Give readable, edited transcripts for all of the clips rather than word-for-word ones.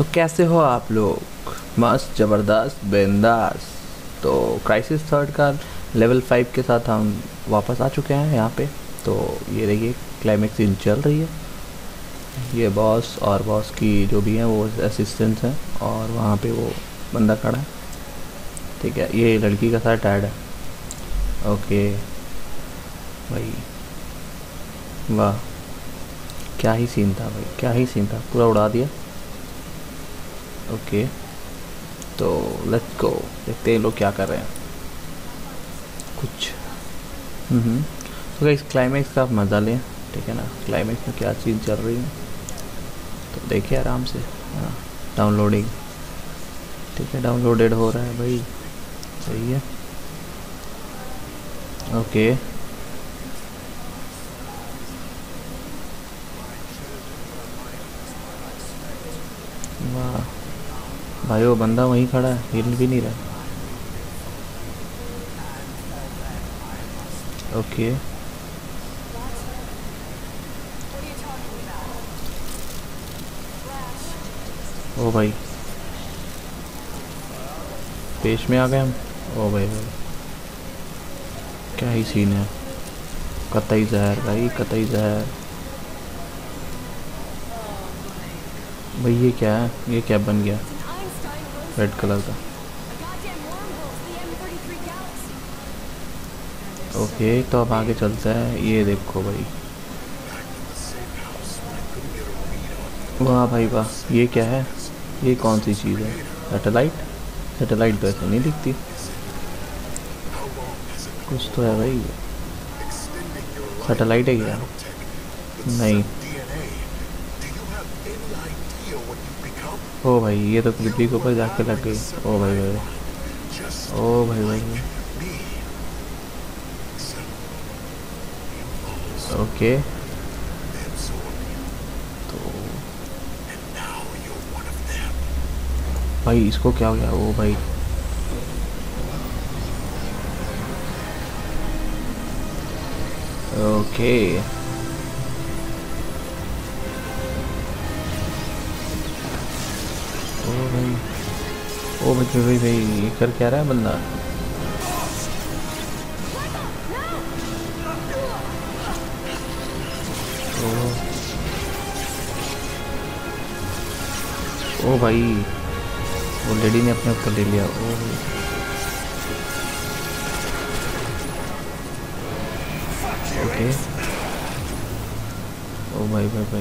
कैसे हो आप लोग? मस्त ज़बरदस्त बिंदास। तो क्राइसिस थर्ड का लेवल 5 के साथ हम वापस आ चुके हैं यहाँ पे। तो ये देखिए क्लाइमेक्स सीन चल रही है। ये बॉस और बॉस की जो भी हैं वो असिस्टेंट्स हैं और वहाँ पे वो बंदा खड़ा है। ठीक है, ये लड़की का साथ ऐड है। ओके भाई, वाह क्या ही सीन था भाई, क्या ही सीन था, पूरा उड़ा दिया। ओके तो लेट्स गो, देखते हैं लोग क्या कर रहे हैं कुछ। तो इस क्लाइमेक्स का आप मज़ा लें, ठीक है ना। क्लाइमेक्स में क्या चीज़ चल रही है तो देखिए आराम से। हाँ, डाउनलोडिंग, ठीक है, डाउनलोडेड हो रहा है भाई, सही है। ओके वाह भाई, वो बंदा वहीं खड़ा है, हिल भी नहीं रहा। ओके ओ भाई, पेश में आ गए हम। ओ भाई भाई, क्या ही सीन है, कतई जहर भाई, कतई जहर भाई। ये क्या है, ये क्या बन गया रेड कलर का? ओके तो अब आगे चलता है। ये देखो भाई, वाह भाई वाह, ये क्या है, ये कौन सी चीज़ है? सैटेलाइट? सैटेलाइट तो ऐसे नहीं दिखती, कुछ तो है भाई। सैटेलाइट है क्या? नहीं। ओ भाई, ये तो पृथ्वी के ऊपर जाके लग गई। ओ भाई भाई, ओ भाई भाई, ओके तो भाई इसको क्या हो गया? ओ भाई, ओके ओ भाई, ओ भाई भाई भाई, ये कर क्या रहा है बंदा? ओ, ओ भाई, वो लेडी ने अपने ऊपर ले लिया। ओ भाई, ओके ओ भाई भाई भाई,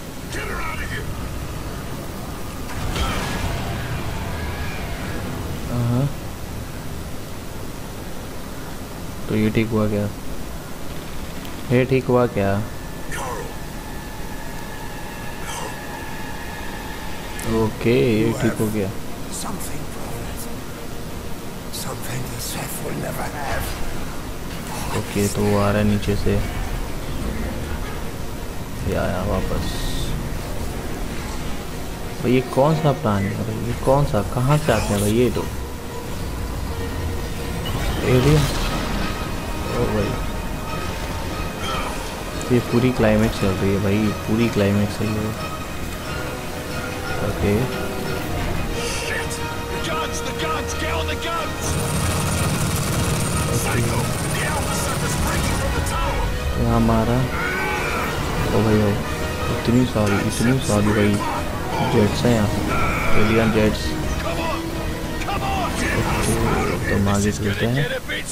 हाँ तो ये ठीक हुआ क्या? ये ठीक हुआ क्या? ओके ये ठीक हो गया। ओके तो वो आ रहा है नीचे से, ये आया वापस। भाई ये कौन सा प्राणी है भाई, ये कौन सा, कहाँ से आते हैं भाई ये तो? एलियन? ओ भाई, ये पूरी क्लाइमेक्स चल रही है भाई, पूरी क्लाइमेक्स चल रही है। ओके यहाँ मारा। ओ भाई भाई, इतनी सारी भाई जेट्स हैं यहाँ, एलियन जेट्स। ओके तो हम आगे चलते हैं,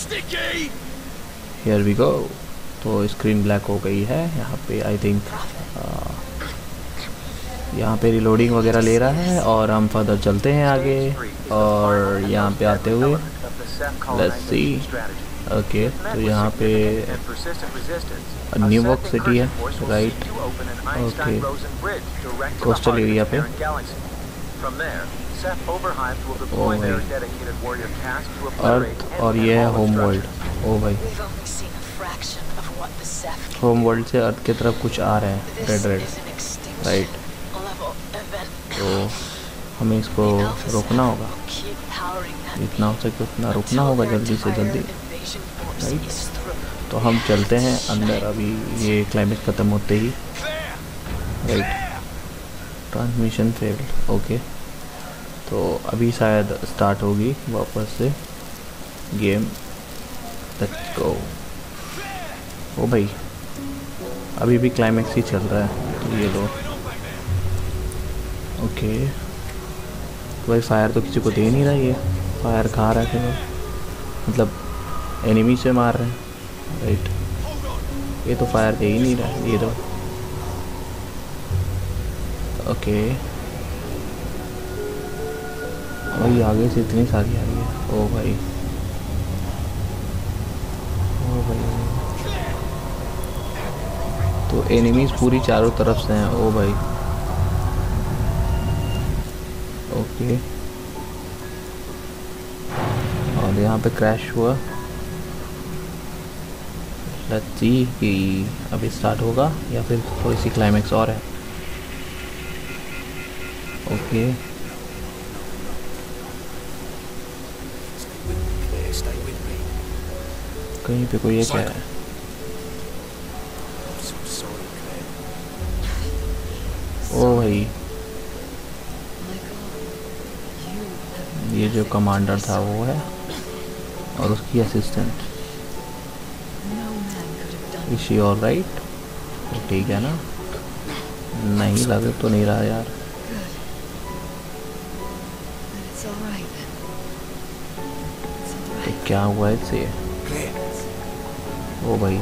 हियर वी गो। तो स्क्रीन ब्लैक हो गई है यहाँ पे, आई थिंक यहाँ पे रिलोडिंग वगैरह ले रहा है और हम फर्दर चलते हैं आगे। और यहाँ पे आते हुए लेट्स सी, ओके तो यहाँ पे न्यूयॉर्क सिटी है, राइट? ओके, कोस्टल एरिया पे। ओ भाई, अर्थ और ये है होम वर्ल्ड। ओ भाई, होम वर्ल्ड से अर्थ की तरफ कुछ आ रहे हैं, रेड रेड, राइट? तो हमें इसको रोकना होगा, जितना हो सके उतना रोकना होगा, जल्दी से जल्दी, राइट? तो हम चलते हैं अंदर अभी, ये क्लाइमेक्स ख़त्म होते ही, राइट? ट्रांसमिशन फेल्ड, ओके तो अभी शायद स्टार्ट होगी वापस से गेम। Let's go. ओ भाई अभी भी क्लाइमैक्स ही चल रहा है, तो ये लो। ओके तो भाई फायर तो किसी को दे नहीं रहा, ये फायर खा रहा है केवल, मतलब एनिमी से मार रहे हैं राइट। ये तो फायर दे ही नहीं रहा है, ये तो ओके। भाई आगे से इतनी सारी आ रही है। ओ भाई ओ भाई, तो एनिमीज पूरी चारों तरफ से हैं। ओ भाई ओके। और यहाँ पे क्रैश हुआ। लेट्स सी कि अभी स्टार्ट होगा या फिर थोड़ी सी क्लाइमैक्स और है। ओके कहीं पे कोई एक है। ओ भाई ये जो कमांडर था वो है और उसकी assistant. Is she all right? ठीक है ना? नहीं लग तो नहीं रहा यार। तो क्या हुआ इससे? ओ भाई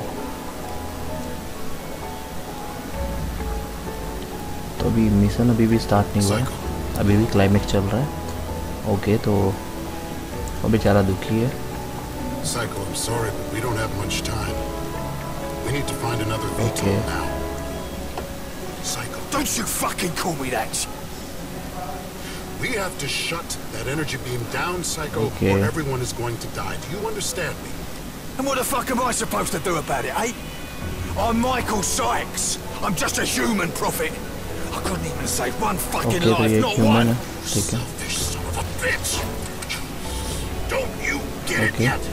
तो अभी मिशन अभी भी स्टार्ट नहीं हुआ है, अभी भी क्लाइमेक्स चल रहा है। ओके तो वो बेचारा दुखी है। Psycho, I'm sorry, but we don't have much time. We need to find another VTOL now. Psycho, don't you fucking call me that! We have to shut that energy beam down, Psycho, or everyone is going to die. Do you understand me? And what the fuck am I supposed to do about it, eh? I'm Michael Sykes. I'm just a human prophet. I couldn't even save one fucking life, not one. Selfish son of a bitch! Don't you get it yet?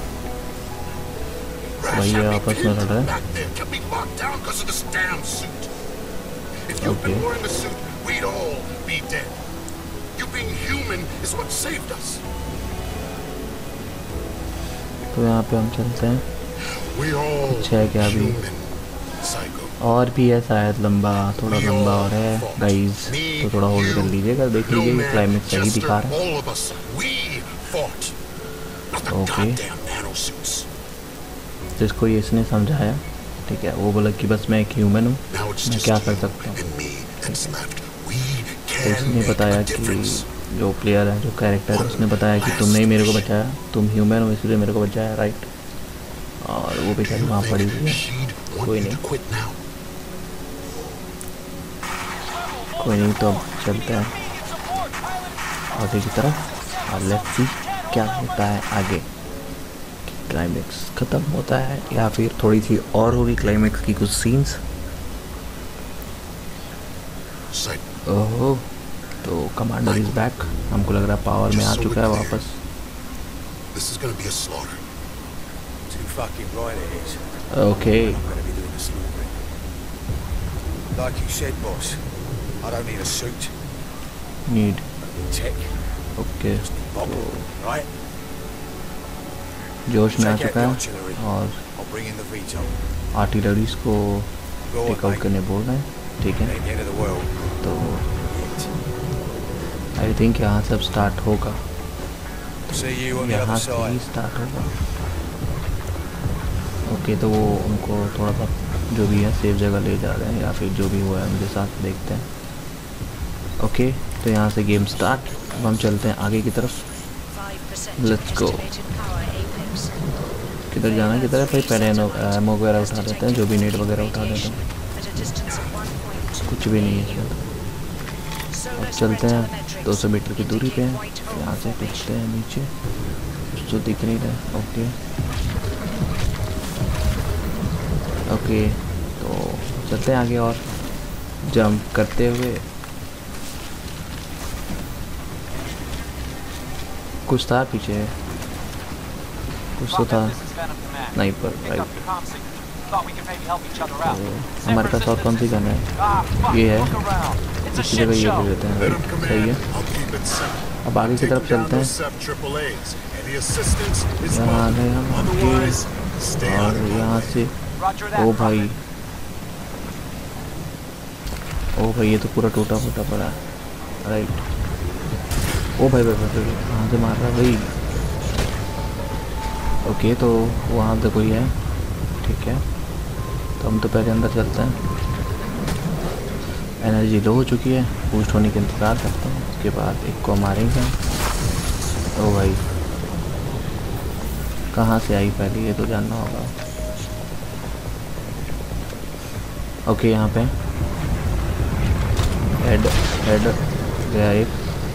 भैया आपस में लड़ रहे हैं। Kept me locked down because of this damn suit. If you'd been wearing the suit, we'd all be dead. You being human is what saved us. तो यहाँ पे हम चलते हैं। कुछ है क्या अभी? और भी है शायद, लंबा थोड़ा लंबा और है गाइस, तो थोड़ा होल्ड कर लीजिएगा, देख लीजिए क्लाइमेक्स सही दिखा रहा है। ओके जिसको ये इसने समझाया, ठीक है, वो बोला कि बस मैं एक ह्यूमन हूँ, मैं क्या कर सकता हूँ। तो इसने बताया कि जो प्लेयर है, जो कैरेक्टर है, उसने बताया कि तुमने ही मेरे को बचाया, तुम ह्यूमन हो इसलिए मेरे को बचाया, राइट। और वो बेचारी वहाँ पड़ी हुई है। कोई नहीं कोई नहीं, तो अब चलते हैं आगे की तरफ और लेट्स सी क्या होता है आगे। क्लाइमेक्स ख़त्म होता है या फिर थोड़ी सी और होगी क्लाइमेक्स की कुछ सीन्स। ओहो तो कमांडर इज बैक, हमको लग रहा है पावर में आ चुका है वापस। Okay Like you said, boss, I don't need a suit. Need tech. Okay. तो right? जोश में आ चुका है और आर्टिलरीज को टेक आउट करने बोल रहे हैं, ठीक है। तो आई थिंक यहाँ से अब स्टार्ट होगा, यहाँ से ही स्टार्ट होगा। ओके तो वो उनको थोड़ा सा जो भी है सेफ जगह ले जा रहे हैं या फिर जो भी हुआ है उनके साथ देखते हैं। ओके तो यहाँ से गेम स्टार्ट। अब हम चलते हैं आगे की तरफ। Let's go. किधर जाना है, किधर है भाई? पहले एमो वगैरह उठा देते हैं, जो भी नेट वगैरह उठा देते हैं। कुछ भी नहीं है इसमें। अब चलते हैं 200 मीटर की दूरी पे हैं, यहाँ से पूछते हैं नीचे, कुछ तो दिख नहीं रहा। ओके ओके तो चलते हैं आगे और जंप करते हुए। कुछ था पीछे, कुछ तो था नहीं पर राइट। तो हमारे पास और कौन सी गन है? ये है, इसी जगह ये ले लेते हैं, राइट। सही है। अब आगे की तरफ चलते हैं। यहाँ आ गए हम आगे और यहाँ से ओ भाई ये तो पूरा टूटा फूटा पड़ा है। राइट, ओ भाई कहाँ से मार रहा है भाई? ओके, तो वहाँ पे कोई है, ठीक है। तो हम तो पहले अंदर चलते हैं। एनर्जी लो हो चुकी है, बूस्ट होने का इंतज़ार करते हैं, उसके बाद एक को मारेंगे। ओ भाई कहाँ से आई पहले, ये तो जानना होगा। ओके, यहाँ पे हेड गया एक।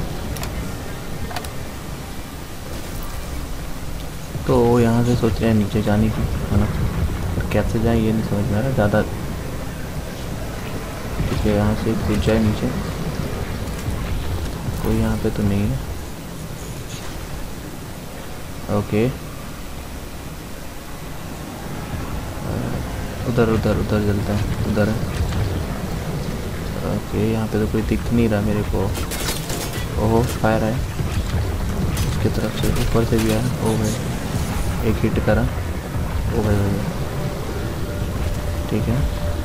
तो यहाँ से सोच रहे हैं नीचे जाने की, है ना, और कैसे जाए ये नहीं समझ में आ रहा ज़्यादा। ठीक है, यहाँ से कूद जाए नीचे, कोई यहाँ पे तो नहीं है। ओके, उधर चलते हैं, उधर है। ओके, यहाँ पे तो कोई दिख नहीं रहा मेरे को। ओहो, फायर है उसकी तरफ से, ऊपर से भी आया। ओ भाई, एक हिट करा। ओ भाई, ठीक है,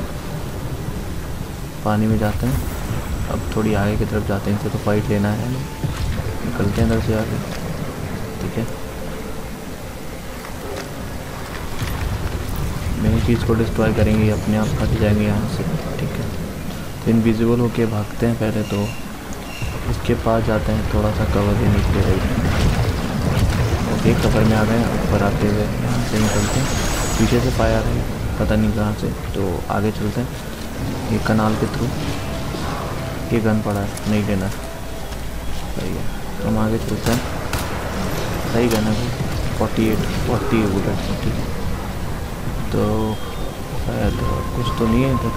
पानी में जाते हैं। अब थोड़ी आगे की तरफ जाते हैं, इनसे तो फाइट लेना है, निकलते हैं इधर से आगे। ठीक है, मेन चीज़ को डिस्ट्रॉय करेंगे, अपने आप हट जाएंगे यहाँ से। ठीक है, तो इनविजिबल होके भागते हैं पहले, तो इसके पास जाते हैं थोड़ा सा कवर देने के लिए। ओके, कवर में आ गए। ऊपर आते हुए यहाँ से निकलते हैं, पीछे से फायर है, पता नहीं कहाँ से। तो आगे चलते हैं, ये कनाल के थ्रू। ये गन पड़ा है, नहीं लेना, सही है। हम आगे चलते हैं, सही गन है, 40 बुलेट। ठीक है, तो शायद कुछ तो नहीं है इधर,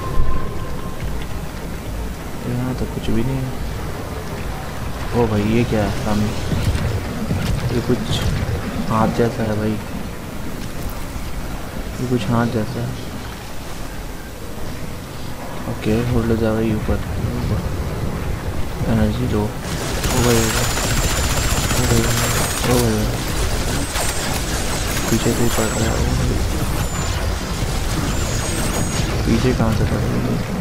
यहाँ तो कुछ भी नहीं है। ओ भाई, ये क्या है सामने? ये कुछ हाथ जैसा है भाई, ये कुछ हाथ जैसा है। ओके, होल्ड हो जा भाई, ऊपर एनर्जी लो। ओ भाई, पीछे से पड़ रहा है। पीछे कहाँ से पड़ रही है?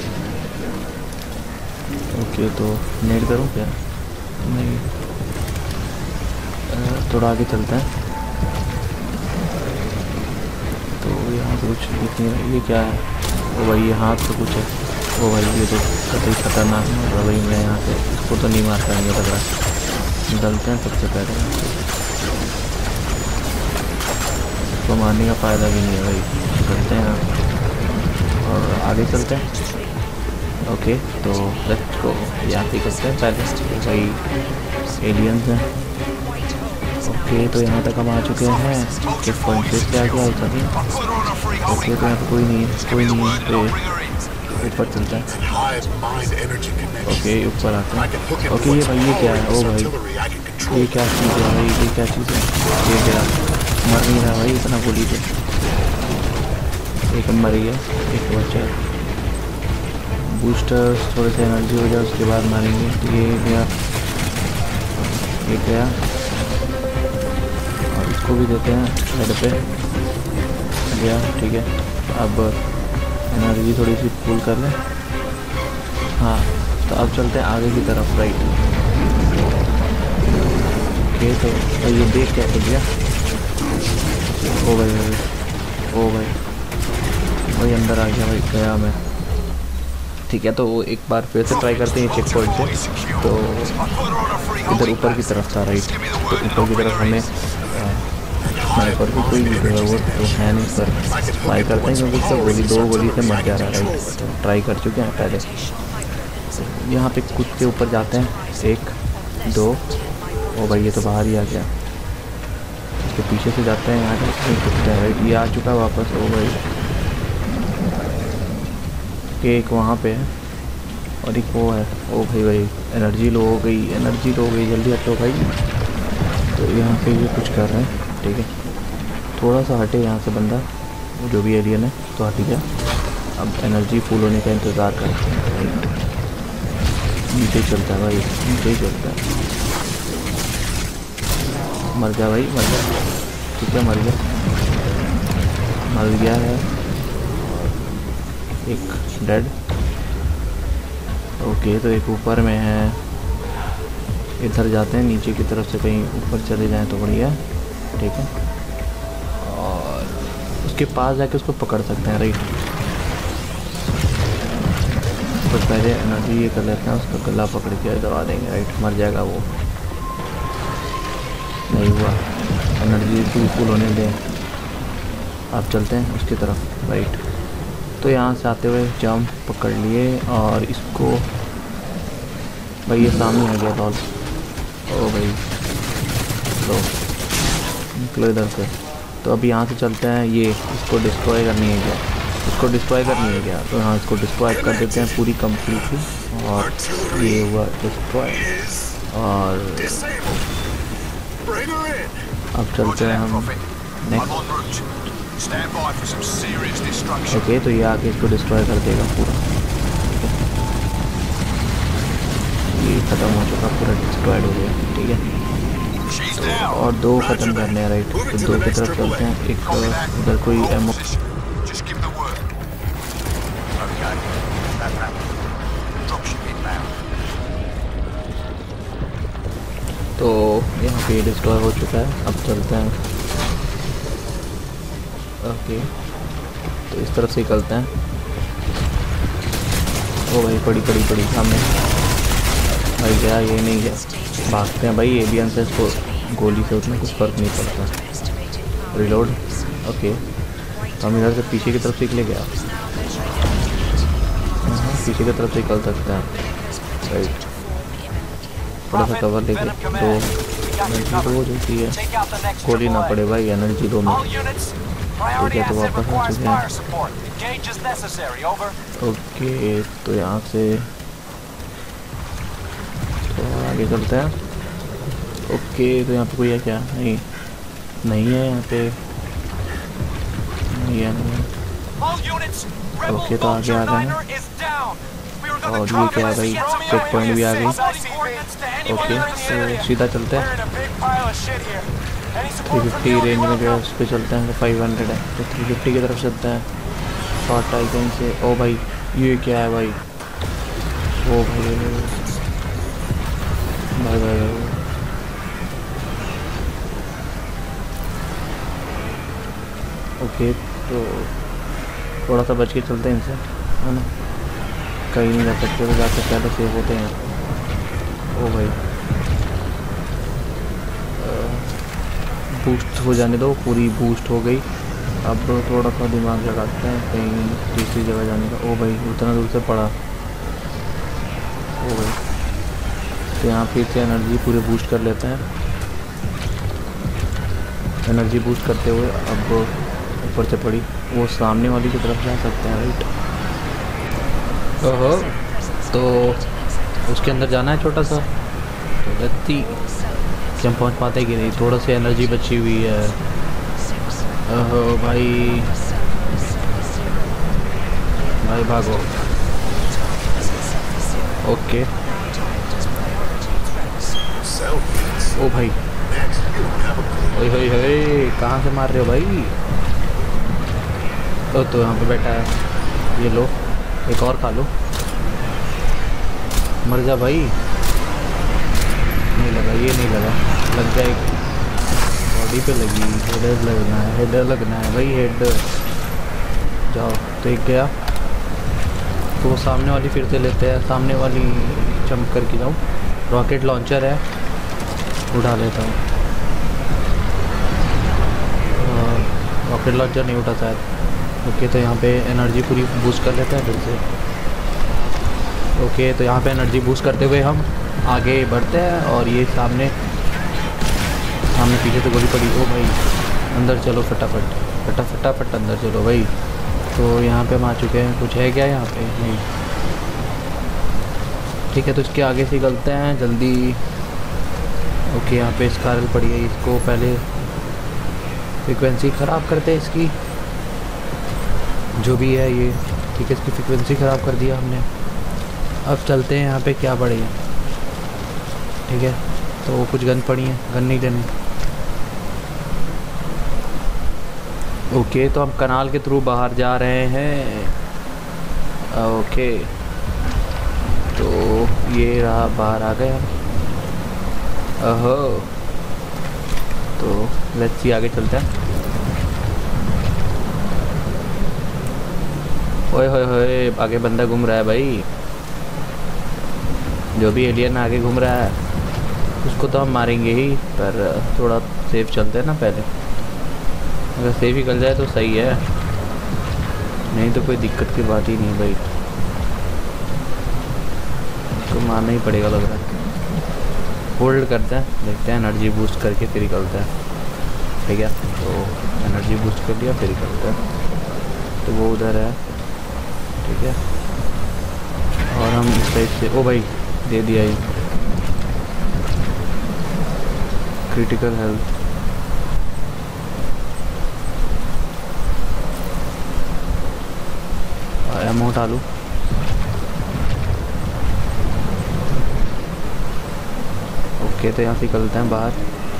ओके, तो नेट करूँ क्या? नहीं, थोड़ा आगे चलते हैं। तो यहाँ से कुछ दिख नहीं रहा, ये क्या है? ओ भाई, ये हाथ तो कुछ है। ओ भाई, ये तो कतई खतरनाक मार रहा भाई। मैं यहाँ से इसको तो नहीं मार पाएंगे, लग रहा है। निकलते हैं सबसे पहले, इसको मारने का फ़ायदा भी नहीं है भाई। निकलते हैं और आगे चलते हैं। ओके, तो लेट्स गो, यहाँ पे करते हैं पहले भाई, एलियंस हैं। ओके, तो यहाँ तक हम आ चुके हैं, चेक पॉइंट से आ गया उधर। ओके, तो यहाँ पे कोई नहीं है, तो ऊपर चलता है। ओके, ऊपर आते हैं। ओके, ये भाई, ये क्या है? ओ भाई, ये क्या चीज़ है भाई? ये क्या चीज़ है? ये क्या मर नहीं रहा भाई इतना गोली से? एक मर गया, एक बच्चा। बूस्टर्स थोड़े से एनर्जी हो जाए, उसके बाद मारेंगे। ये गया, ये गया, और इसको भी देते हैं हेड पे गया। ठीक है, अब एनर्जी थोड़ी सी फुल कर लें। हाँ, तो अब चलते हैं आगे की तरफ, राइट। ओके, तो ये देख क्या कर दिया? ओ भाई, वही अंदर आ गया भाई, गया मैं। ठीक है, तो एक बार फिर से ट्राई करते हैं चेक पॉइंट से। तो इधर ऊपर की तरफ था, राइट। तो ऊपर की तरफ हमें स्नाइपर की कोई ज़रूरत तो है नहीं, पर ट्राई करते हैं, क्योंकि सब दो गोली से मर जा रहा है, राइट। तो ट्राई कर चुके हैं पहले। यहाँ पे कूद के ऊपर जाते हैं, 1 2। ओ भाई, ये तो बाहर ही आ गया। इसके पीछे से जाते हैं, यहाँ से कूदते हैं, राइट। ये आ चुका वापस। ओ भाई, एक वहाँ पे है और एक वो है। ओ भाई, एनर्जी लो हो गई, जल्दी हटो भाई। तो यहाँ पे ये कुछ कर रहे हैं, ठीक है। थोड़ा सा हटे यहाँ से बंदा, जो भी एलियन है, तो हट गया। अब एनर्जी फुल होने का इंतज़ार करते हैं। नीचे चलता है भाई, नीचे ही चलता है। मर जा भाई, मर जा। ठीक है, मर गया, मर गया है। एक डेड। ओके, तो एक ऊपर में है। इधर जाते हैं, नीचे की तरफ से कहीं ऊपर चले जाएं तो बढ़िया। ठीक है, और उसके पास जाके उसको पकड़ सकते हैं। राइट, तो पहले एनर्जी ये कर लेते हैं, उसका गला पकड़ के दबा देंगे। राइट, मर जाएगा वो। नहीं हुआ, एनर्जी फुल होने दें। आप चलते हैं उसकी तरफ। राइट, तो यहाँ से आते हुए जंप पकड़ लिए और इसको भाई ये सामने आ गया लॉल। ओ भाई, लो निकलो इधर से। तो अभी यहाँ से चलते हैं, ये इसको डिस्ट्रॉय करनी है क्या? इसको डिस्ट्रॉय करनी है क्या? तो यहाँ इसको डिस्ट्रॉय कर देते हैं पूरी कंप्लीटली, और ये हुआ डिस्ट्रॉय। और अब चलते हैं हम नेक्स्ट। ओके, तो ये आके इसको डिस्ट्रॉय कर देगा पूरा। ये ख़त्म हो चुका, पूरा डिस्ट्रॉयड हो गया। ठीक है, तो और दो ख़त्म करने हैं। राइट, तो दो की तरफ चलते हैं। एक उधर कोई एमओ, तो यहाँ पे डिस्ट्रॉय हो चुका है। अब चलते हैं। ओके, तो इस तरफ से निकलते हैं। ओ भाई, पड़ी सामने भाई। गया, ये नहीं गया। भागते हैं भाई, एलियन से इसको गोली से उतना कुछ फ़र्क नहीं पड़ता। रिलोड। ओके, हम इधर से पीछे की तरफ से निकले गया। पीछे की तरफ से निकल सकते हैं। राइट, थोड़ा सा कवर लेके तो एनर्जी हो जाती है, गोली ना पड़े भाई। एनर्जी दो में। ठीक है, तो वापस आ चुके हैं। ओके, तो यहाँ से तो आगे चलते हैं। ओके, तो यहाँ पे कोई है क्या? नहीं है यहाँ पे, नहीं है। ओके, तो आगे आ गए हैं। और ये क्या है भाई? चेक पॉइंट भी आ गई। ओके, तो सीधा चलते हैं। 350 रेंज में जो है उस पर चलते हैं। 500 है तो 350 की तरफ चलते हैं शॉर्ट आइकन से। ओ भाई, ये क्या है भाई? ओ भाई भाई भाई, ओके, तो थोड़ा सा बच के चलते हैं इनसे, है ना? कहीं नहीं जा सकते, तो जाकर पहले सेव होते हैं। ओ भाई, बूस्ट हो जाने दो, पूरी बूस्ट हो गई। अब थोड़ा सा दिमाग लगाते हैं कहीं दूसरी जगह जाने का। ओ भाई, उतना दूर से पड़ा। ओ भाई, तो यहाँ फिर से एनर्जी पूरे बूस्ट कर लेते हैं। एनर्जी बूस्ट करते हुए अब ऊपर से पड़ी, वो सामने वाली की तरफ जा सकते हैं। राइट, ओहो, तो उसके अंदर जाना है छोटा सा, तो गति कि हम पहुँच पाते कि नहीं। थोड़ा सी एनर्जी बची हुई है। ओहो भाई, भाई भागो। ओके, ओ भाई, ओए कहाँ से मार रहे हो भाई? तो यहाँ पे बैठा है, ये लो, एक और खा लो। मर जा भाई। नहीं लगा, ये नहीं लगा, लग जाए बॉडी पे लगी। हेडर लगना है, हेडर लगना है भाई, हेड। जाओ, तो एक गया। तो वो सामने वाली फिर से लेते हैं, सामने वाली जंप करके जाओ। रॉकेट लॉन्चर है, उठा लेता हूँ। रॉकेट लॉन्चर नहीं उठा शायद। ओके, तो यहाँ पे एनर्जी पूरी बूस्ट कर लेते हैं फिर से। ओके, तो यहाँ पे एनर्जी बूस्ट करते हुए हम आगे बढ़ते हैं। और ये सामने पीछे से गोली पड़ी। ओ भाई, अंदर चलो फटाफट अंदर चलो भाई। तो यहाँ पे हम आ चुके हैं। कुछ है क्या यहाँ पे? नहीं। ठीक है, तो इसके आगे से निकलते हैं जल्दी। ओके, यहाँ पे स्कारल पड़ी है, इसको पहले फ्रीक्वेंसी ख़राब करते हैं इसकी, जो भी है ये। ठीक है, इसकी फ्रीक्वेंसी ख़राब कर दिया हमने। अब चलते हैं यहाँ पे क्या पड़ी है। ठीक है, तो कुछ गन पड़ी है, गन नहीं देनी। ओके, तो हम कनाल के थ्रू बाहर जा रहे हैं। ओके, तो ये रहा, बाहर आ गए हम। ओहो, तो लेट्स सी, आगे चलते हैं। ओए होए होए, आगे बंदा घूम रहा है भाई। जो भी एलियन आगे घूम रहा है उसको तो हम मारेंगे ही, पर थोड़ा सेफ चलते हैं ना पहले। अगर सेफ ही निकल जाए तो सही है, नहीं तो कोई दिक्कत की बात ही नहीं भाई। उसको मारना ही पड़ेगा लग रहा है। होल्ड करते हैं, देखते हैं, एनर्जी बूस्ट करके फिर निकलते हैं। ठीक है, तो एनर्जी बूस्ट कर लिया, फिर निकलते हैं। तो वो उधर है। ठीक है, और हम इस साइड से, ओ भाई दे दिया ही क्रिटिकल हेल्थ। एमो उठा लूँ। ओके, तो यहाँ से निकलते हैं बाहर।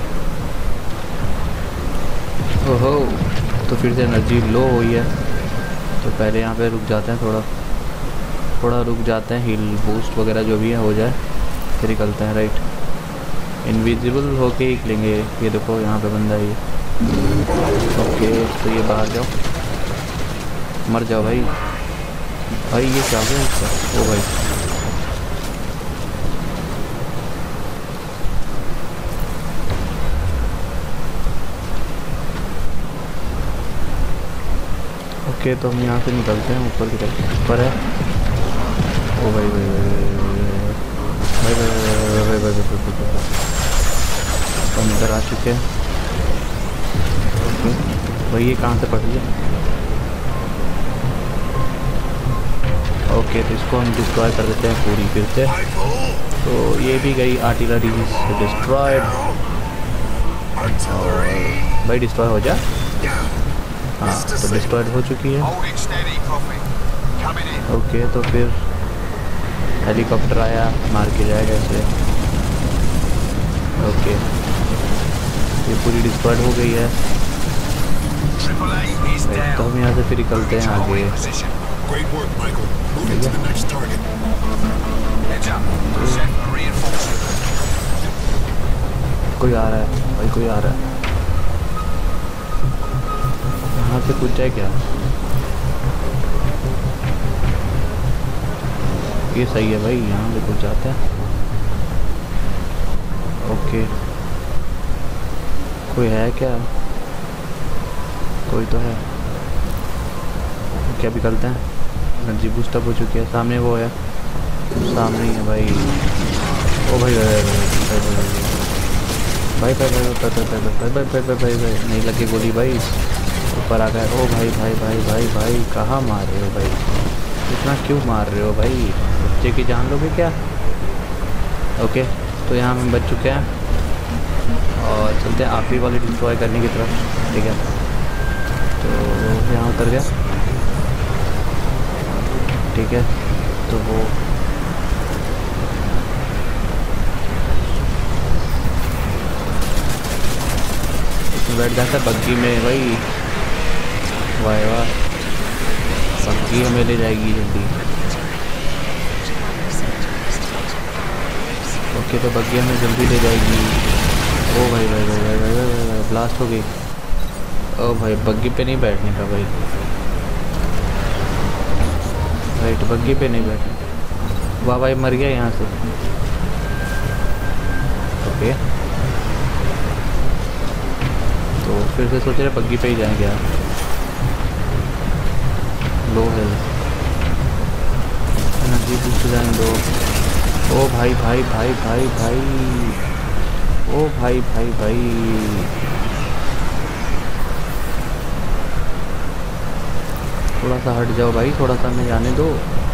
ओहो, तो फिर से एनर्जी लो हुई है, तो पहले यहाँ पे रुक जाते हैं, थोड़ा रुक जाते हैं, हील बूस्ट वगैरह जो भी है हो जाए, फिर निकलते हैं। राइट, इनविजिबल होके ही निकलेंगे। ये देखो यहाँ पे बंदा ही। ओके, तो ये बाहर जाओ, मर जाओ भाई। भाई ये क्या हो गया इसका? ओ भाई, ओके, तो हम यहाँ से निकलते हैं ऊपर की तरफ। ऊपर है, ओ भाई भाई भाई भाई भाई भाई भाई, हम इधर आ चुके हैं। ओके भाई, ये कहाँ से पड़ रही है? ओके, तो इसको हम डिस्ट्रॉय कर देते हैं पूरी फिर से। तो ये भी गई आर्टिलरी डिस्ट्रॉयड। भाई डिस्ट्रॉय हो जा। हाँ, तो डिस्ट्रॉयड हो चुकी है। ओके, तो फिर हेलीकॉप्टर आया, मार के जाएगा इसे। ओके, ये पूरी डिस्ट्रॉयड हो गई है। तो हम यहाँ से फिर निकलते हैं आगे। Great work, Michael. Moving to the next target. Heads up. Set for reinforcement. कोई आ रहा है भाई, कोई आ रहा है। यहाँ से कुछ जाए क्या? ये सही है भाई, यहाँ से कुछ जाते हैं। ओके, कोई है क्या? कोई तो है क्या? निकलते हैं, एनर्जी बूस्ट अप हो चुकी है। सामने वो है, सामने ही है भाई। ओ भाई भाई भाई भाई भाई भाई, नहीं लगी गोली भाई, ऊपर आ गए। ओ भाई भाई भाई भाई भाई, कहाँ मार रहे हो भाई? इतना क्यों मार रहे हो भाई? बच्चे की जान लोगे क्या? ओके, तो यहाँ हम बच चुके हैं और चलते हैं आखिरी वाली डिस्ट्रॉय करने की तरफ। ठीक है, तो यहाँ उतर गया। ठीक है, तो वो बैठ जाता है बग्गी में भाई। वाह वाह, बग्गी हमें ले जाएगी जल्दी। ओके, तो बग्गी हमें जल्दी ले जाएगी। ओ भाई भाई भाई भाई भाई भाई, भाई ब्लास्ट हो गई। ओ भाई, बग्गी पे नहीं बैठने का भाई। राइट, बग्गी पे नहीं बैठने। वाह भाई, मर गया यहाँ से। ओके, तो फिर से सोच रहे बग्गी पे ही जाएंगे यार। लो है, एनर्जी बूस्ट जाने दो। ओ भाई भाई भाई भाई भाई, ओ भाई भाई भाई, थोड़ा सा हट जाओ भाई, थोड़ा सा हमें जाने दो।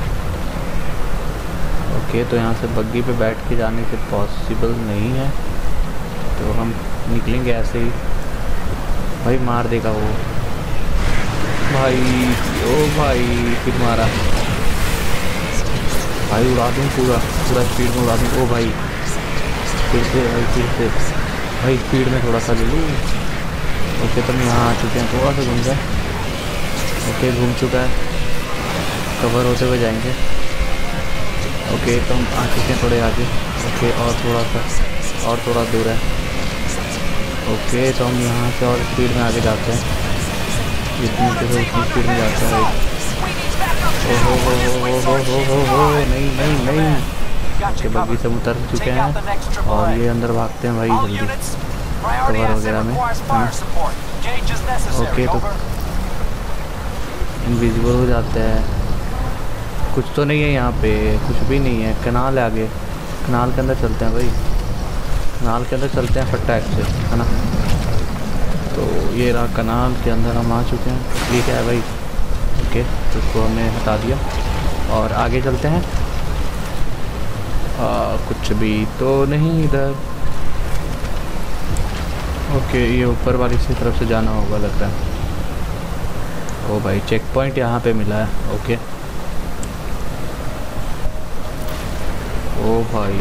ओके, तो यहाँ से बग्गी पे बैठ के जाने से पॉसिबल नहीं है, तो हम निकलेंगे ऐसे ही। भाई मार देगा वो भाई। ओ भाई, फिर मारा। भाई उड़ा दूँ पूरा पूरा स्पीड में उड़ा दूँ। ओ भाई फिर से भाई फिर से भाई स्पीड में थोड़ा सा ले लूँ। ओके तो हम यहाँ आ चुके हैं, थोड़ा सा घूम जाए। ओके घूम चुका है, कवर होते हुए जाएंगे। ओके तो हम आ चुके हैं थोड़े आगे। ओके और थोड़ा सा और थोड़ा दूर है। ओके तो हम यहाँ से और स्पीड में आगे जाते हैं, जितनी से उतनी स्पीड में जाते हैं। ओहो नहीं नहीं नहीं। ओके बग्गी से उतर चुके हैं और ये अंदर भागते हैं भाई जल्दी कवर वगैरह में। ओके तो इनविजिबल हो जाते हैं। कुछ तो नहीं है यहाँ पे, कुछ भी नहीं है। कनाल है आगे, कनाल के अंदर चलते हैं भाई, कनाल के अंदर चलते हैं फटाक से, है ना। तो ये रहा कनाल के अंदर हम आ चुके हैं। ये क्या है भाई? ओके तो इसको हमने हटा दिया और आगे चलते हैं। कुछ भी तो नहीं इधर। ओके ये ऊपर वाली से तरफ से जाना होगा लग रहा है। ओ भाई चेक पॉइंट यहाँ पे मिला है। ओके ओ भाई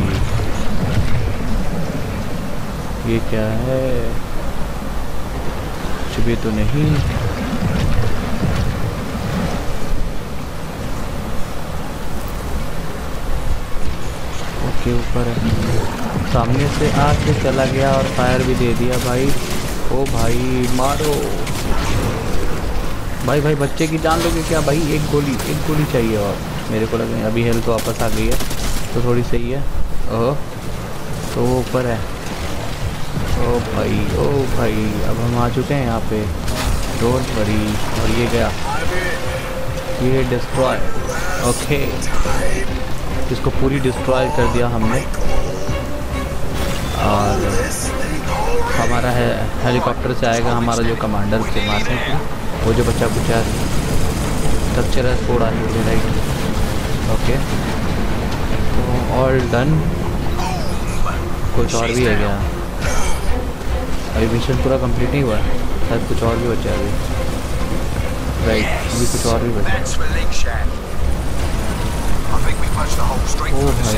ये क्या है? कुछ भी तो नहीं। ओके ऊपर है, सामने से आके चला गया और फायर भी दे दिया भाई। ओ भाई मारो भाई। भाई बच्चे की जान लोगे क्या भाई? एक गोली चाहिए और मेरे को लगा अभी हेल्थ वापस आ गई है तो थोड़ी सही है। ओह तो वो ऊपर है। ओ भाई अब हम आ चुके हैं यहाँ पे। Don't worry. और ये गया, ये डिस्ट्रॉय। ओके इसको पूरी डिस्ट्रॉय कर दिया हमने। और हमारा है हेलीकॉप्टर से आएगा हमारा जो कमांडर से मारने के, वो जो बच्चा पूछा स्ट्रक्चर है थोड़ा ही राइट। ओके तो ऑल डन। कुछ और भी है क्या? अभी मिशन पूरा कंप्लीट नहीं हुआ है, शायद कुछ और भी बचा है अभी। राइट अभी कुछ और भी बचा। ओ भाई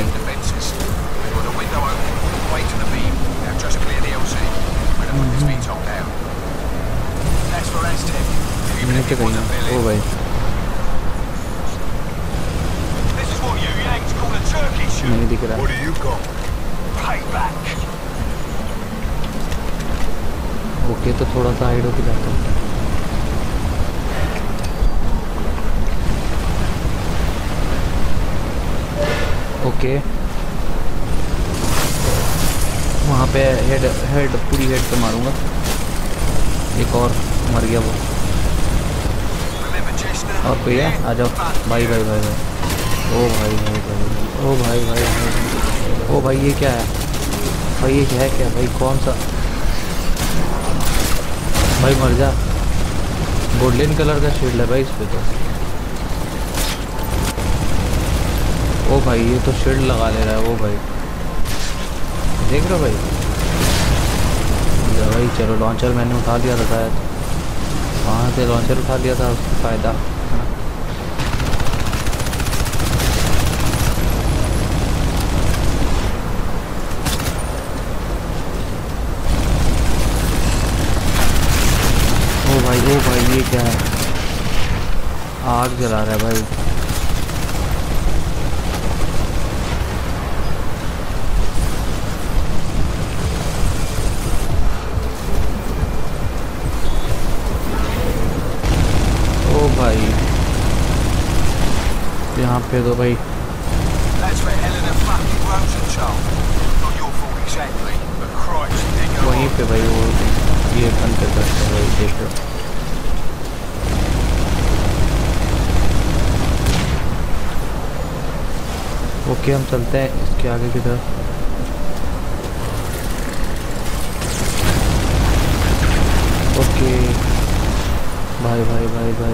नीचे कहीं। ओ भाई नहीं दिख रहा। ओके तो थोड़ा सा हाइड होके जाता हूँ। ओके वहाँ पे हेड पूरी हेड पे मारूंगा। एक और मर गया वो। और कोई है? आ जाओ भाई। ओ भाई ओ भाई ये क्या है भाई? ये है क्या भाई? कौन सा भाई? मर जा। गोल्डन कलर का शील्ड है भाई इस पे तो। ओ भाई ये तो शील्ड लगा ले रहा है वो भाई, देख रहे हो भाई? भाई चलो लॉन्चर मैंने उठा लिया था शायद, वहाँ से लॉन्चर उठा लिया था, उसका फ़ायदा। ओ भाई ये क्या है? आग जला रहा है भाई। ओ भाई यहाँ पे तो भाई वहीं पे भाई वो ये बंद कर सकते हैं भाई, देख लो। ओके हम चलते हैं इसके आगे की तरफ। ओके भाई भाई भाई भाई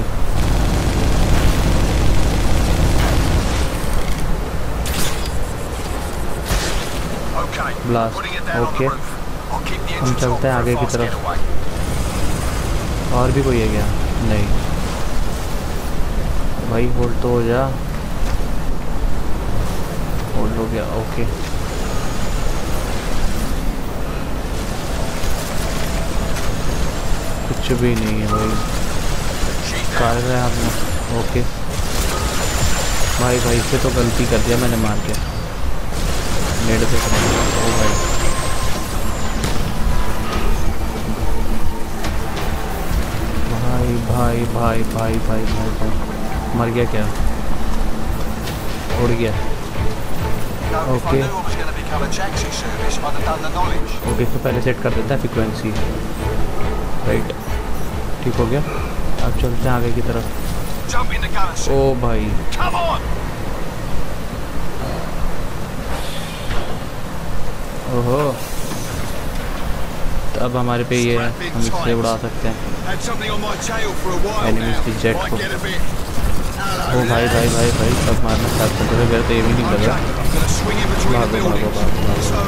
ब्लास्ट। ओके हम चलते हैं आगे की तरफ। और भी कोई है क्या? नहीं भाई होल्ड तो हो जा। बंद हो गया। ओके कुछ भी नहीं है भाई, कार है आपने। ओके भाई भाई से तो गलती कर दिया मैंने मार के, नेट पे ओ भाई भाई भाई भाई भाई भाई भाई मर गया क्या? उड़ गया। ओके ओके तो पहले सेट कर देता है फ्रीक्वेंसी, राइट ठीक हो गया। अब चलते हैं आगे की तरफ। ओ भाई ओहो, तो अब हमारे पे ये है, हम इससे उड़ा सकते हैं एनिमीज की जेट को। ओ भाई भाई भाई भाई सब मारना स्टार्ट कर दो, मेरा तो ये भी नहीं लग रहा। भागो भागो भागो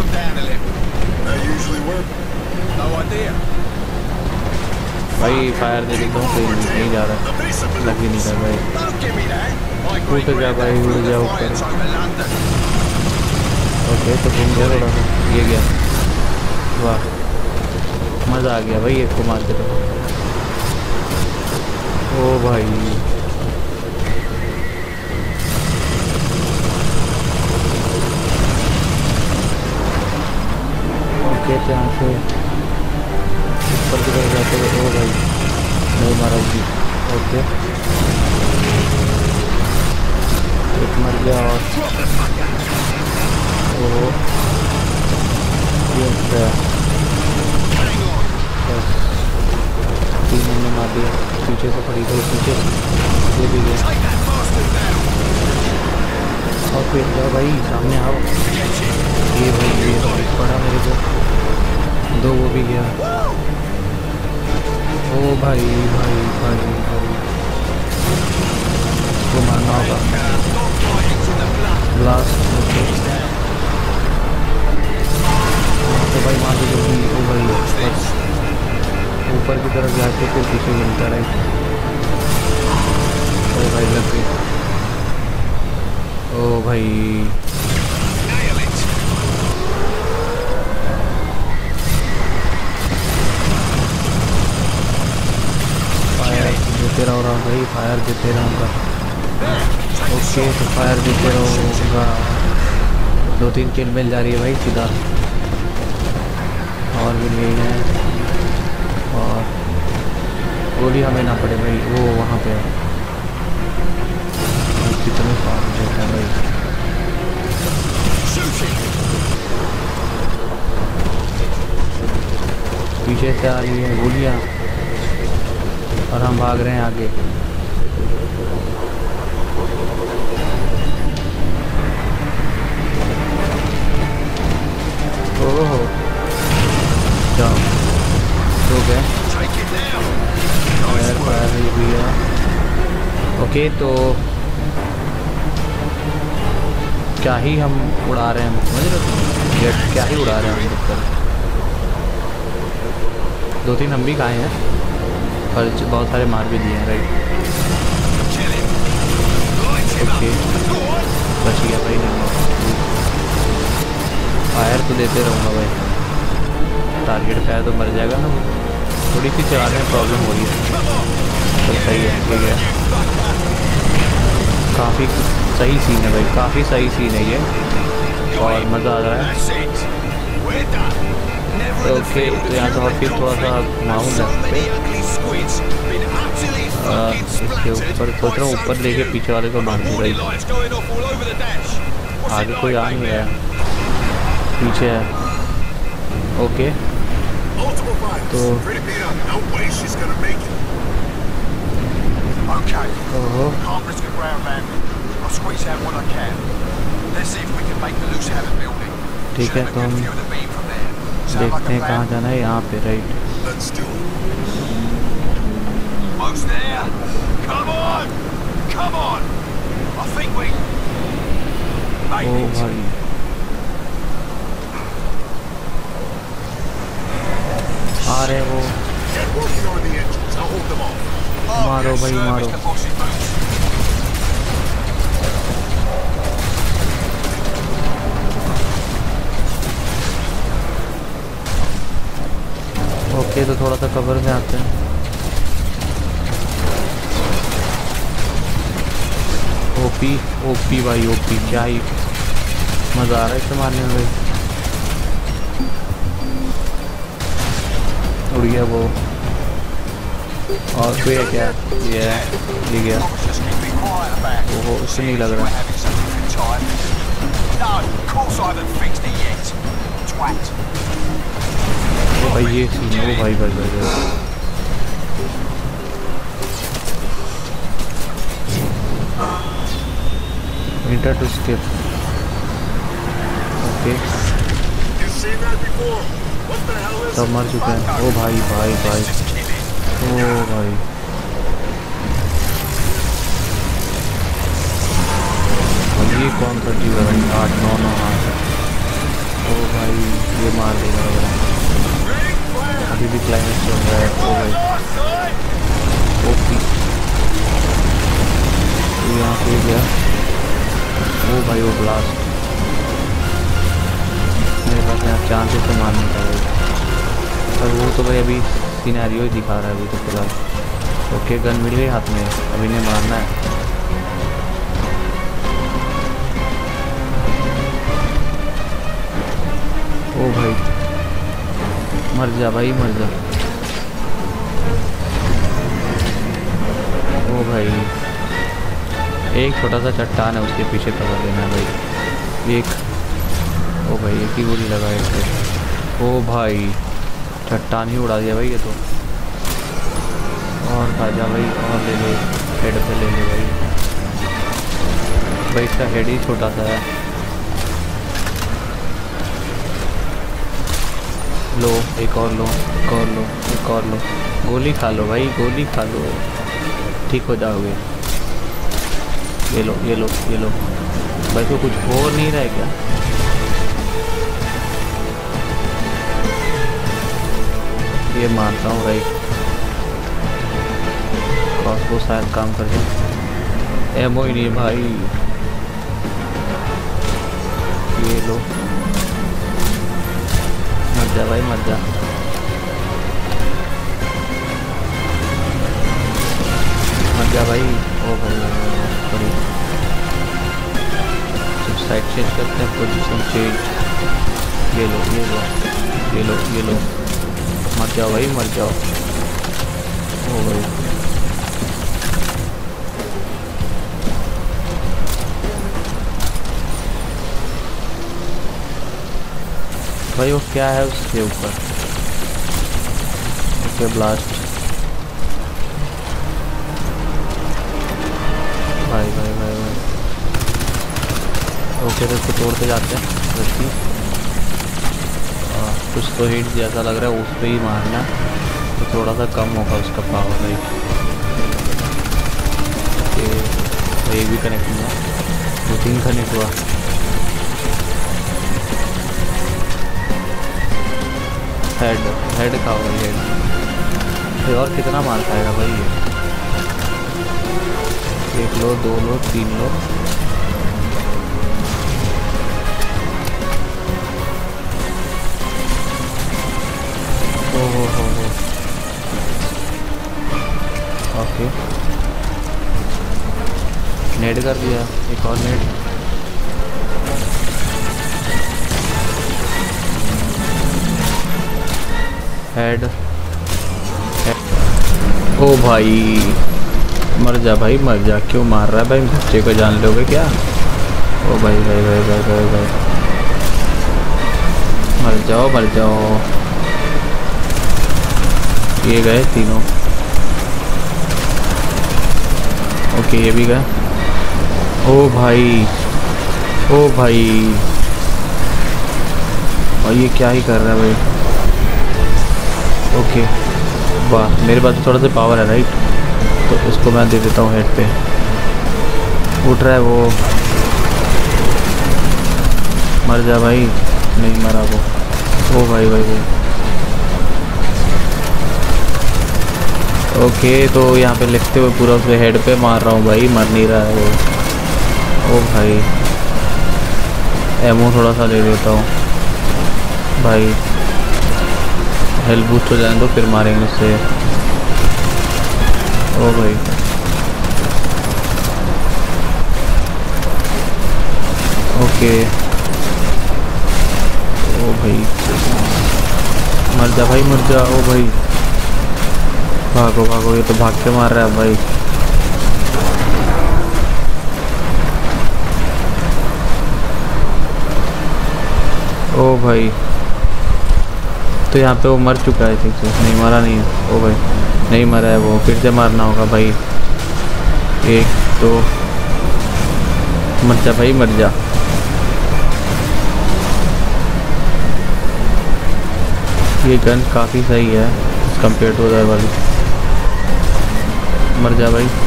भाई, फायर दे देता हूँ, कोई नहीं जा रहा, लग ही नहीं रहा भाई। उठ जा भाई, उड़ जा ऊपर। ओके तो घूम गया थोड़ा सा, ये गया। वाह मज़ा आ गया भाई एक को मारते तो। ओ भाई ओके तो यहाँ से ऊपर की तरफ जाते हुए। ओ भाई नहीं मारा जी। ओके एक मर गया और ओहो ये तीन हमने मार दिया। पीछे से पड़ी गई, पीछे ये भी गया। और फिर क्या भाई सामने आओ, ये भाई ये तो पड़ा मेरे को, दो वो भी गया। ओ भाई भाई भाई भाई इसको मारना होगा लास्ट। तो भाई मार दो जल्दी। ओ भाई बस ऊपर की तरफ जाके फिर पीछे मिलता रहे। ओ भाई लग गई। ओ भाई फायर देते रहो भाई, फायर देते रहूँगा। ओके तो फायर देते रहूँगा। 2-3 किल मिल जा रही है भाई सीधा, और भी नहीं है। और गोली हमें ना पड़े भाई, वो वहाँ पे है। कितने फार्म देता है भाई। पीछे से आ रही है गोलियाँ और हम भाग रहे हैं आगे। ओहो जाओ तो गए। फायर भी है। ओके तो क्या ही हम उड़ा रहे हैं, समझ रहे हो, जेट क्या ही उड़ा रहे हैं हम ऊपर। 2-3 हम भी खाए हैं और बहुत सारे मार भी दिए हैं, राइट। ओके बच गया भाई, नहीं फायर तो देते रहूँगा भाई, टारगेट पे आया तो मर जाएगा ना। थोड़ी सी चलाने में प्रॉब्लम हो रही है, तो सही है, ठीक है। काफ़ी सही सीन है भाई, काफ़ी सही सीन है ये, और मज़ा आ रहा है। ओके तो यहाँ तो और फिर थोड़ा सा घुमाऊँगा इसके ऊपर, सोच रहा हूँ ऊपर लेके पीछे वाले को मार दूँ भाई। आगे कोई आ नहीं रहा, पीछे है। ओके तो ओहो ठीक है, तो हम देखते हैं कहाँ जाना है। यहाँ पे राइट। ओ भाई आ रहे वो, मारो भाई मारो। ओके तो थोड़ा सा कवर में आते हैं। ओपी ओपी भाई ओपी, क्या ही मज़ा आ रहा है इसे मारने में भाई। उड़ गया वो। और कोई है क्या? ये गया। वो उससे नहीं लग रहा। ओ भाई ये सीन, ओ भाई भाई भाई, भाई। Enter to skip. Okay. सब मर चुके हैं। ओ भाई भाई भाई, ओ भाई और ये कौन सा जीव है भाई? 8 9 9 8। ओ भाई ये मार देगा भाई। अभी भी क्लाइमेक्स चल रहा है। ओ भाई ओपी यहाँ पे गया। ओ भाई वो ब्लास्ट, मेरे पास यहाँ चांसेस से मारने का भाई, पर वो तो भाई अभी सिनेरियो ही दिखा रहा है अभी तो फिलहाल। ओके गन मिल गई हाथ में, अभी नहीं मारना है। ओ भाई मर जा भाई मर जा। ओ भाई एक छोटा सा चट्टान है उसके पीछे कवर लेना है भाई। एक ओ भाई एक ही गोली लगा है। ओ भाई चट्टान ही उड़ा दिया भाई ये तो। और खा जा भाई, और ले ले, हेड पे ले ले भाई। भाई इसका हेड ही छोटा सा है। लो एक और लो, एक और लो, एक और लो। गोली खा लो भाई, गोली खा लो, ठीक हो जाओगे। ये लो ये लो ये लो भाई। तो कुछ हो नहीं रहा है क्या? ये मानता हूँ भाई, क्रॉसबो शायद काम कर जाए। एमओ ही नहीं भाई। ये लो, मर जा भाई मर जा। मर जा भाई। ओ भाई सॉरी, साइड चेंज करते हैं, पोजीशन चेंज। ये लो ये लो ये लो ये लो, मर जाओ भाई मर जाओ। ओ भाई भाई वो क्या है उसके ऊपर? Okay blast. भाई भाई भाई भाई ओके तो इसको तोड़ते जाते हैं। रस्सी कुछ तो हिट जैसा लग रहा है, उस पर ही मारना तो थोड़ा सा कम होगा उसका पावर भाई। ओके ये भी कनेक्ट हुआ, 2-3 कनेक्ट हुआ। हेड हेड खाओ भाई हेड। और कितना मार खाएगा भाई ये? 1 लो 2 लो 3 लो। हो ओके नेट कर दिया, एक और नेट। हेड। ओ भाई मर जा भाई मर जा। क्यों मार रहा है भाई? बच्चे को जान लोगे क्या? ओ भाई भाई भाई भाई भाई भाई मर जाओ मर जाओ। ये गए तीनों। ओके ये भी गए। ओ भाई ओ भाई, और ये क्या ही कर रहा है भाई? ओके वाह, मेरे पास थोड़ा सा पावर है राइट, तो उसको मैं दे देता हूँ हेड पे। उठ रहा है वो, मर जा भाई। नहीं मरा वो। ओ भाई भाई भाई ओके तो यहाँ पे लिखते हुए पूरा उसके हेड पे मार रहा हूँ भाई, मर नहीं रहा है वो। ओ भाई एमओ थोड़ा सा ले लेता हूँ भाई। हेल्थ बूस्ट हो जाए तो फिर मारेंगे उससे। ओ भाई ओके। ओ भाई मर जा भाई मर जा। ओ भाई भागो भागो, ये तो भाग के मार रहा है भाई। ओ भाई तो यहाँ पे वो मर चुका है, ठीक से नहीं मरा नहीं है। ओ भाई नहीं मरा है वो, फिर से मारना होगा भाई। एक दो, मर जा भाई मर जा। ये गन काफ़ी सही है कंपेयर टू अदर वाली। मर जा भाई।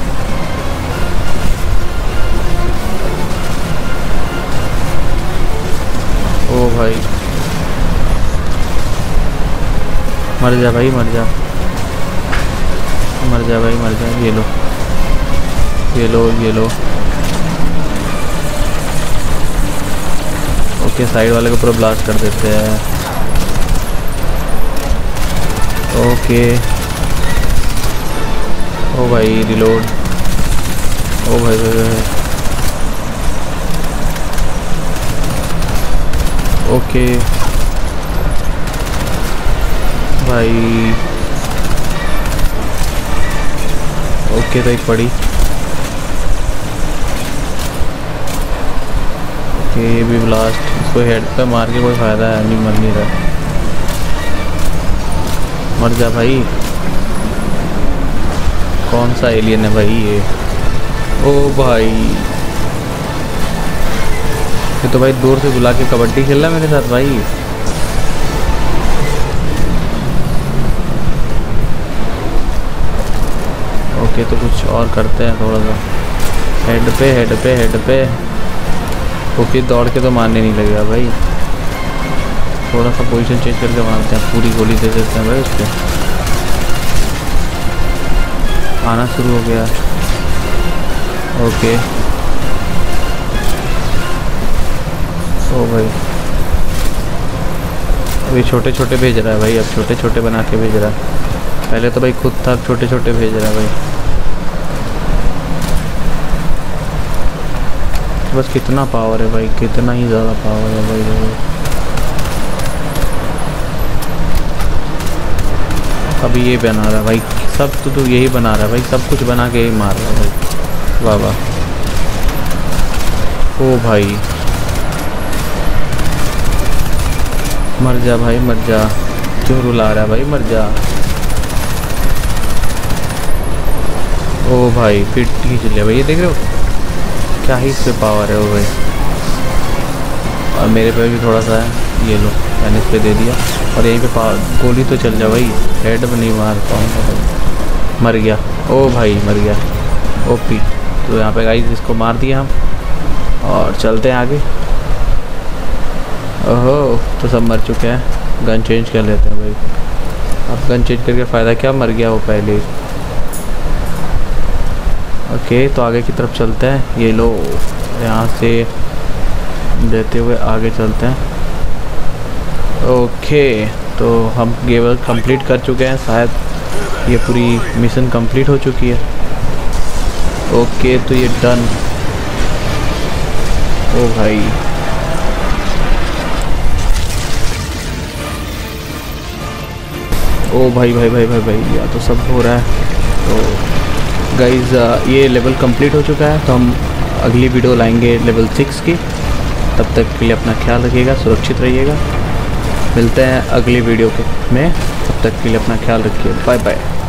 ओ भाई मर जा भाई मर जा। मर जा भाई मर जा। ये लो ये लो ये लो। ओके साइड वाले को पूरा ब्लास्ट कर देते हैं। ओके ओ भाई रिलोड। ओ भाई भाई ओके भाई। ओके तो एक पड़ी। ओके ये भी ब्लास्ट। इसको हेड पे मार के कोई फ़ायदा है नहीं, मर नहीं रहा। मर जा भाई। कौन सा एलियन है भाई ये? ओ भाई ये तो भाई दूर से बुला के कबड्डी खेल रहा है मेरे साथ भाई। ओके तो कुछ और करते हैं थोड़ा सा। हेड पे हेड पे हेड पे। ओके दौड़ के तो मारने नहीं लगेगा भाई, थोड़ा सा पोजीशन चेंज करके मारते हैं। पूरी गोली दे देते हैं भाई उस पर। आना शुरू हो गया। ओके ओ भाई अभी छोटे छोटे भेज रहा है भाई, अब छोटे छोटे बना के भेज रहा है। पहले तो भाई खुद था, छोटे छोटे भेज रहा है भाई। बस कितना पावर है भाई, कितना ही ज़्यादा पावर है भाई। अभी ये बना रहा है भाई, सब तो यही बना रहा है भाई, सब कुछ बना के ही मार रहा है भाई। वाह वाह। ओ भाई मर जा भाई मर जा। क्यों रुला रहा है भाई, मर जा। ओ भाई फिर खींच लिया भाई, ये देख रहे हो क्या ही इस पे पावर है वो भाई। और मेरे पे भी थोड़ा सा है, ये लो मैंने इस पे दे दिया। और यहीं पे गोली तो चल जा भाई, हेड में नहीं मार पाऊँगा भाई। मर गया। ओ भाई मर गया। ओपी। तो यहाँ पे गाइस इसको मार दिया हम और चलते हैं आगे। ओहो तो सब मर चुके हैं। गन चेंज कर लेते हैं भाई। अब गन चेंज करके फ़ायदा क्या, मर गया वो पहले। ओके तो आगे की तरफ चलते हैं। ये लो यहाँ से देते हुए आगे चलते हैं। ओके तो हम गेम कंप्लीट कर चुके हैं, शायद ये पूरी मिशन कंप्लीट हो चुकी है। ओके तो ये डन। ओ भाई ओ भाई भाई भाई भाई भाई या तो सब हो रहा है। तो गाइज़ ये लेवल कंप्लीट हो चुका है, तो हम अगली वीडियो लाएंगे लेवल 6 की। तब तक के लिए अपना ख्याल रखिएगा, सुरक्षित रहिएगा। मिलते हैं अगली वीडियो में, तब तक के लिए अपना ख्याल रखिए। Bye bye.